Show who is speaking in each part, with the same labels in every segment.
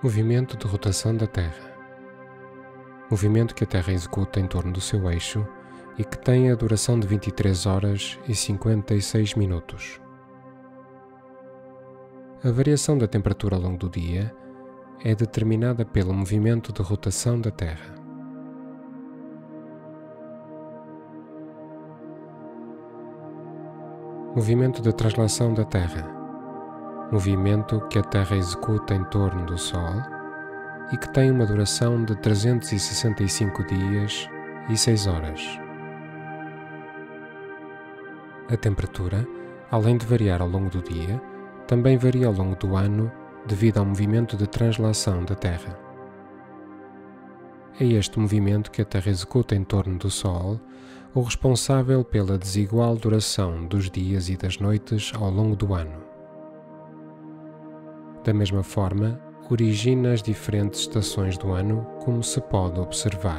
Speaker 1: Movimento de rotação da Terra. Movimento que a Terra executa em torno do seu eixo e que tem a duração de 23 horas e 56 minutos. A variação da temperatura ao longo do dia é determinada pelo movimento de rotação da Terra. Movimento de translação da Terra. Movimento que a Terra executa em torno do Sol e que tem uma duração de 365 dias e 6 horas. A temperatura, além de variar ao longo do dia, também varia ao longo do ano devido ao movimento de translação da Terra. É este movimento que a Terra executa em torno do Sol o responsável pela desigual duração dos dias e das noites ao longo do ano. Da mesma forma, origina as diferentes estações do ano, como se pode observar.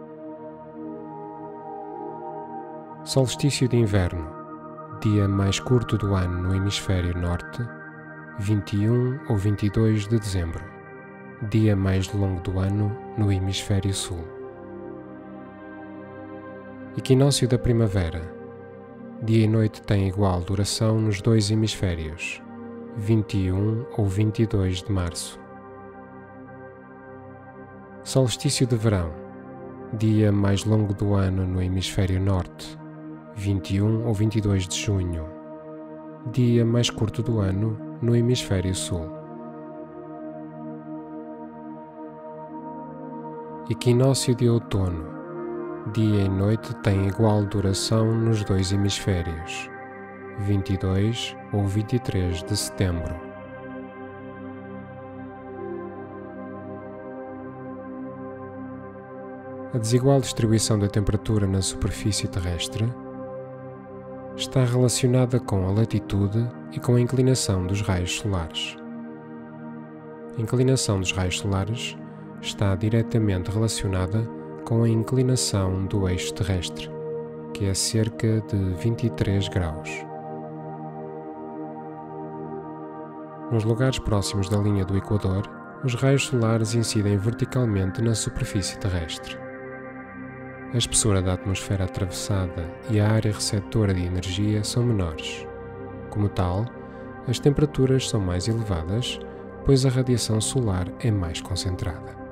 Speaker 1: Solstício de inverno, dia mais curto do ano no hemisfério norte, 21 ou 22 de dezembro, dia mais longo do ano no hemisfério sul. Equinócio da primavera, dia e noite têm igual duração nos dois hemisférios, 21 ou 22 de março. Solstício de verão, dia mais longo do ano no hemisfério norte, 21 ou 22 de junho, dia mais curto do ano no hemisfério sul. Equinócio de outono, dia e noite têm igual duração nos dois hemisférios, 22 ou 23 de setembro. A desigual distribuição da temperatura na superfície terrestre está relacionada com a latitude e com a inclinação dos raios solares. A inclinação dos raios solares está diretamente relacionada com a inclinação do eixo terrestre, que é cerca de 23 graus. Nos lugares próximos da linha do Equador, os raios solares incidem verticalmente na superfície terrestre. A espessura da atmosfera atravessada e a área receptora de energia são menores. Como tal, as temperaturas são mais elevadas, pois a radiação solar é mais concentrada.